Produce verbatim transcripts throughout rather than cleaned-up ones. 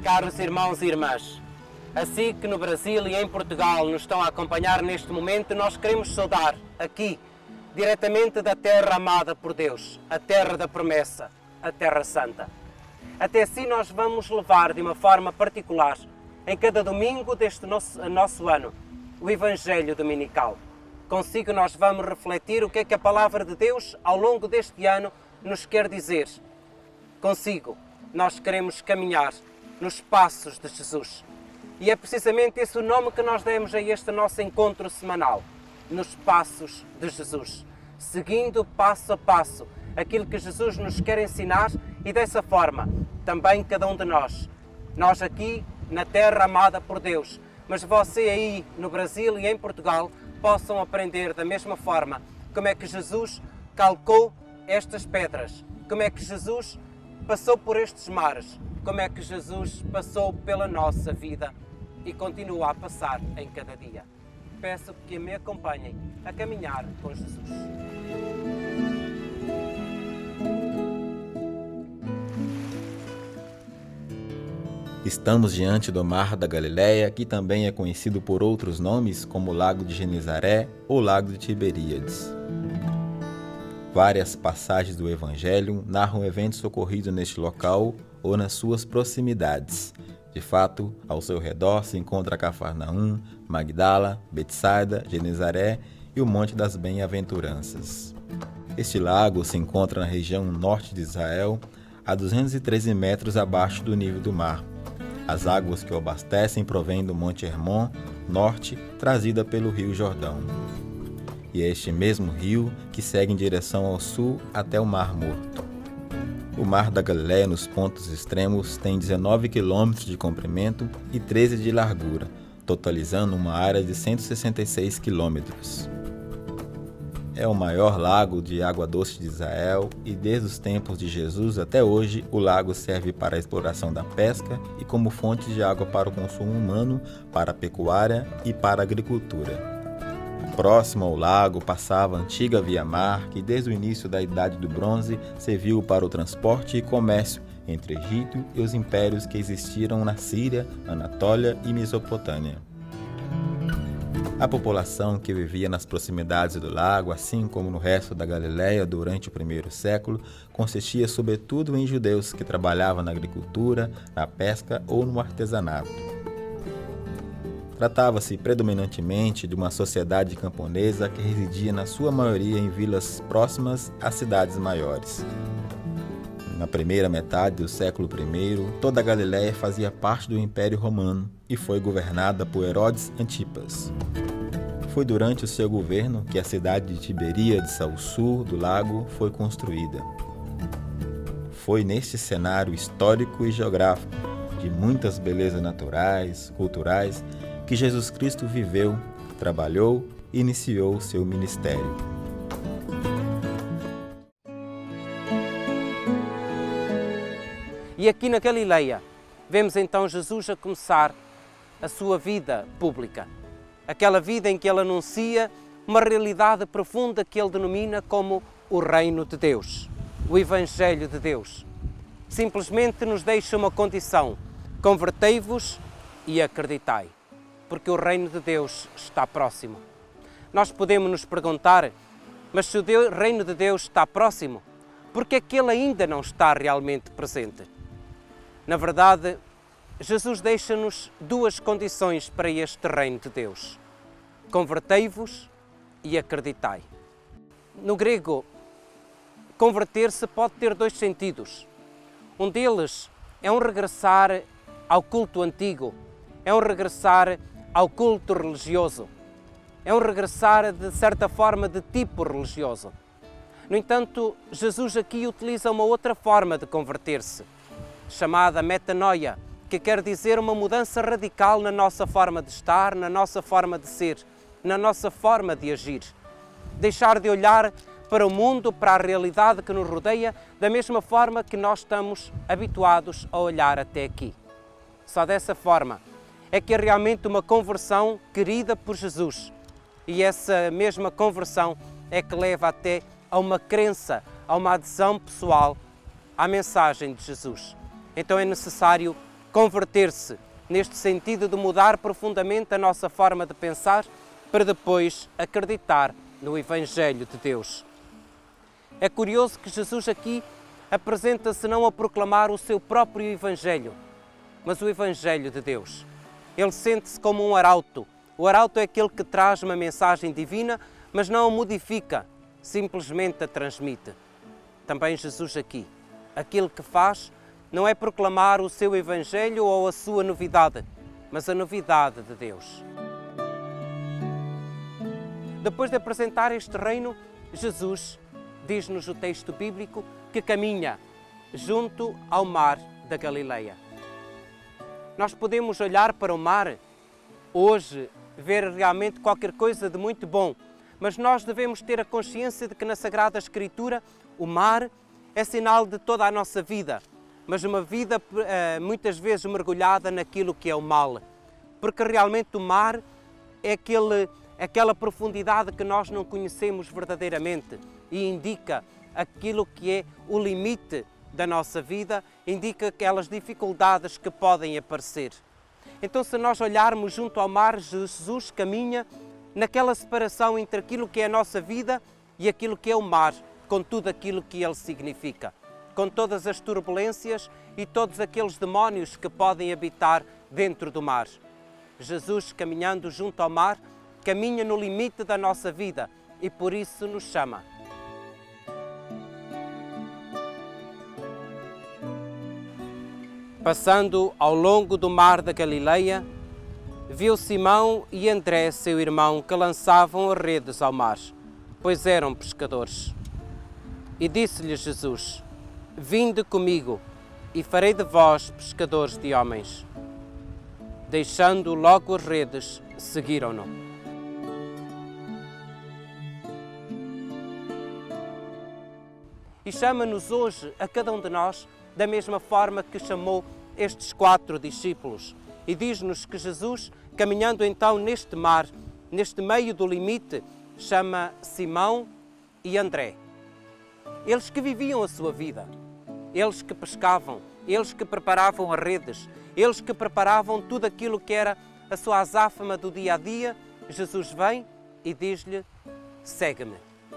Caros irmãos e irmãs, assim que no Brasil e em Portugal nos estão a acompanhar neste momento, nós queremos saudar aqui, diretamente da terra amada por Deus, a terra da promessa, a terra santa. Até assim nós vamos levar de uma forma particular, em cada domingo deste nosso, nosso ano, o Evangelho Dominical. Consigo nós vamos refletir o que é que a Palavra de Deus, ao longo deste ano, nos quer dizer. Consigo, nós queremos caminhar nos passos de Jesus. E é precisamente esse o nome que nós demos a este nosso encontro semanal, nos passos de Jesus, seguindo passo a passo aquilo que Jesus nos quer ensinar e dessa forma também cada um de nós, nós aqui na terra amada por Deus, mas você aí no Brasil e em Portugal, possam aprender da mesma forma como é que Jesus calcou estas pedras, como é que Jesus passou por estes mares, como é que Jesus passou pela nossa vida e continua a passar em cada dia. Peço que me acompanhem a caminhar com Jesus. Estamos diante do Mar da Galileia, que também é conhecido por outros nomes, como Lago de Genezaré ou Lago de Tiberíades. Várias passagens do Evangelho narram eventos ocorridos neste local ou nas suas proximidades. De fato, ao seu redor se encontra Cafarnaum, Magdala, Betsaida, Genezaré e o Monte das Bem-aventuranças. Este lago se encontra na região norte de Israel, a duzentos e treze metros abaixo do nível do mar. As águas que o abastecem provêm do Monte Hermon, norte, trazida pelo Rio Jordão. E é este mesmo rio que segue em direção ao sul até o Mar Morto. O Mar da Galileia, nos pontos extremos, tem dezenove quilômetros de comprimento e treze de largura, totalizando uma área de cento e sessenta e seis quilômetros. É o maior lago de água doce de Israel e desde os tempos de Jesus até hoje o lago serve para a exploração da pesca e como fonte de água para o consumo humano, para a pecuária e para a agricultura. Próximo ao lago passava a antiga via-mar que desde o início da Idade do Bronze serviu para o transporte e comércio entre Egito e os impérios que existiram na Síria, Anatólia e Mesopotâmia. A população que vivia nas proximidades do lago, assim como no resto da Galileia durante o primeiro século, consistia sobretudo em judeus que trabalhavam na agricultura, na pesca ou no artesanato. Tratava-se predominantemente de uma sociedade camponesa que residia na sua maioria em vilas próximas às cidades maiores. Na primeira metade do século primeiro, toda a Galileia fazia parte do Império Romano e foi governada por Herodes Antipas. Foi durante o seu governo que a cidade de Tiberíades, ao sul do lago, foi construída. Foi neste cenário histórico e geográfico, de muitas belezas naturais, culturais, que Jesus Cristo viveu, trabalhou e iniciou seu ministério. E aqui na Galileia, vemos então Jesus a começar a sua vida pública. Aquela vida em que ele anuncia uma realidade profunda que ele denomina como o Reino de Deus, o Evangelho de Deus. Simplesmente nos deixa uma condição: convertei-vos e acreditai, porque o Reino de Deus está próximo. Nós podemos nos perguntar, mas se o Deus, Reino de Deus está próximo, por que é que ele ainda não está realmente presente? Na verdade, Jesus deixa-nos duas condições para este Reino de Deus: convertei-vos e acreditai. No grego, converter-se pode ter dois sentidos. Um deles é um regressar ao culto antigo, é um regressar ao culto religioso, é um regressar de certa forma de tipo religioso. No entanto, Jesus aqui utiliza uma outra forma de converter-se, chamada metanoia, que quer dizer uma mudança radical na nossa forma de estar, na nossa forma de ser, na nossa forma de agir. Deixar de olhar para o mundo, para a realidade que nos rodeia, da mesma forma que nós estamos habituados a olhar até aqui. Só dessa forma é que é realmente uma conversão querida por Jesus. E essa mesma conversão é que leva até a uma crença, a uma adesão pessoal à mensagem de Jesus. Então é necessário converter-se neste sentido de mudar profundamente a nossa forma de pensar para depois acreditar no Evangelho de Deus. É curioso que Jesus aqui apresenta-se não a proclamar o seu próprio Evangelho, mas o Evangelho de Deus. Ele sente-se como um arauto. O arauto é aquele que traz uma mensagem divina, mas não a modifica, simplesmente a transmite. Também Jesus aqui, aquilo que faz não é proclamar o seu Evangelho ou a sua novidade, mas a novidade de Deus. Depois de apresentar este reino, Jesus, diz-nos o texto bíblico, que caminha junto ao mar da Galileia. Nós podemos olhar para o mar hoje, ver realmente qualquer coisa de muito bom, mas nós devemos ter a consciência de que na Sagrada Escritura o mar é sinal de toda a nossa vida, mas uma vida muitas vezes mergulhada naquilo que é o mal, porque realmente o mar é aquele, aquela profundidade que nós não conhecemos verdadeiramente e indica aquilo que é o limite da nossa vida, indica aquelas dificuldades que podem aparecer. Então, se nós olharmos junto ao mar, Jesus caminha naquela separação entre aquilo que é a nossa vida e aquilo que é o mar, com tudo aquilo que ele significa, com todas as turbulências e todos aqueles demónios que podem habitar dentro do mar. Jesus, caminhando junto ao mar, caminha no limite da nossa vida e por isso nos chama. Passando ao longo do mar da Galileia, viu Simão e André, seu irmão, que lançavam as redes ao mar, pois eram pescadores. E disse-lhe Jesus: Vinde comigo, e farei de vós pescadores de homens. Deixando logo as redes, seguiram-no. E chama-nos hoje, a cada um de nós, da mesma forma que chamou estes quatro discípulos. E diz-nos que Jesus, caminhando então neste mar, neste meio do limite, chama Simão e André. Eles que viviam a sua vida, eles que pescavam, eles que preparavam as redes, eles que preparavam tudo aquilo que era a sua azáfama do dia a dia, Jesus vem e diz-lhe: segue-me.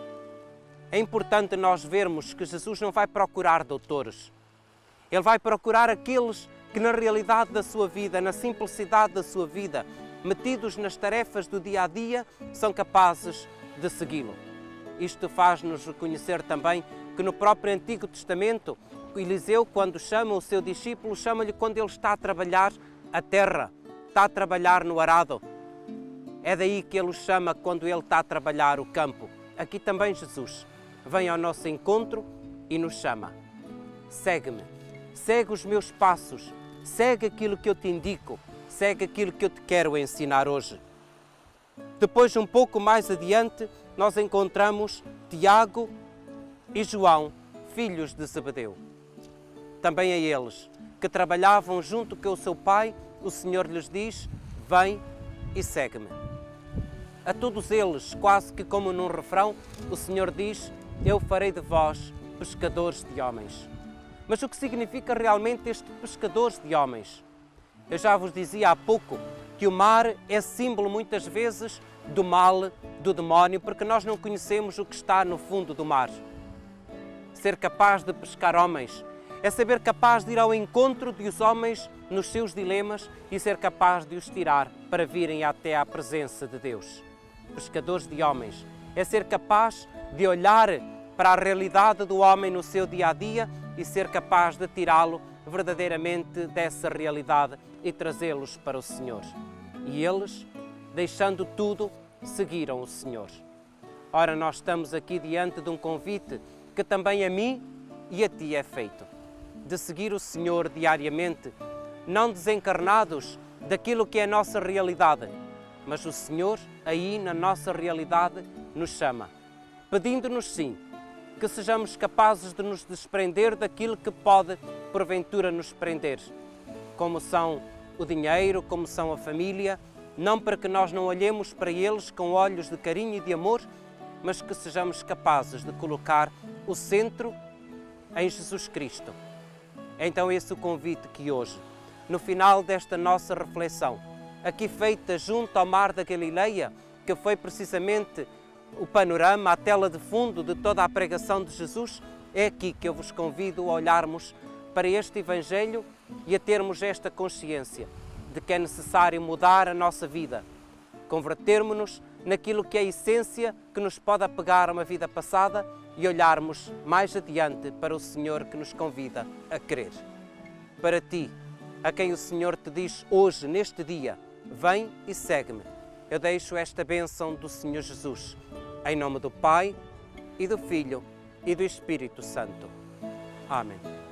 É importante nós vermos que Jesus não vai procurar doutores. Ele vai procurar aqueles que na realidade da sua vida, na simplicidade da sua vida, metidos nas tarefas do dia a dia, são capazes de segui-lo. Isto faz-nos reconhecer também que no próprio Antigo Testamento, Eliseu, quando chama o seu discípulo, chama-lhe quando ele está a trabalhar a terra, está a trabalhar no arado. É daí que ele o chama quando ele está a trabalhar o campo. Aqui também Jesus vem ao nosso encontro e nos chama. Segue-me, segue os meus passos, segue aquilo que eu te indico, segue aquilo que eu te quero ensinar hoje. Depois, um pouco mais adiante, nós encontramos Tiago e João, filhos de Zebedeu. Também a eles, que trabalhavam junto com o seu pai, o Senhor lhes diz: vem e segue-me. A todos eles, quase que como num refrão, o Senhor diz: eu farei de vós pescadores de homens. Mas o que significa realmente este pescadores de homens? Eu já vos dizia há pouco que o mar é símbolo muitas vezes do mal, do demónio, porque nós não conhecemos o que está no fundo do mar. Ser capaz de pescar homens é saber capaz de ir ao encontro dos homens nos seus dilemas e ser capaz de os tirar para virem até à presença de Deus. Pescadores de homens é ser capaz de olhar para a realidade do homem no seu dia-a-dia e ser capaz de tirá-lo verdadeiramente dessa realidade e trazê-los para o Senhor. E eles, deixando tudo, seguiram o Senhor. Ora, nós estamos aqui diante de um convite que também a mim e a ti é feito, de seguir o Senhor diariamente, não desencarnados daquilo que é a nossa realidade, mas o Senhor aí na nossa realidade nos chama, pedindo-nos sim, que sejamos capazes de nos desprender daquilo que pode porventura nos prender, como são o dinheiro, como são a família, não para que nós não olhemos para eles com olhos de carinho e de amor, mas que sejamos capazes de colocar o centro em Jesus Cristo. É então esse o convite que hoje no final desta nossa reflexão, aqui feita junto ao Mar da Galileia, que foi precisamente o panorama, a tela de fundo de toda a pregação de Jesus, é aqui que eu vos convido a olharmos para este Evangelho e a termos esta consciência de que é necessário mudar a nossa vida, convertermos-nos naquilo que é a essência que nos pode apegar a uma vida passada e olharmos mais adiante para o Senhor que nos convida a crer. Para ti, a quem o Senhor te diz hoje, neste dia, vem e segue-me, eu deixo esta bênção do Senhor Jesus, em nome do Pai, e do Filho, e do Espírito Santo. Amém.